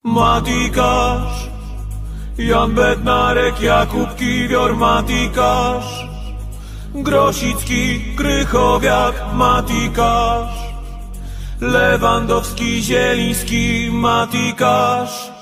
Matikarz, Jan Bednarek, Jakub Kiwior, Matikarz, Grosicki, Krychowiak, Matikarz, Lewandowski, Zieliński, Matikarz.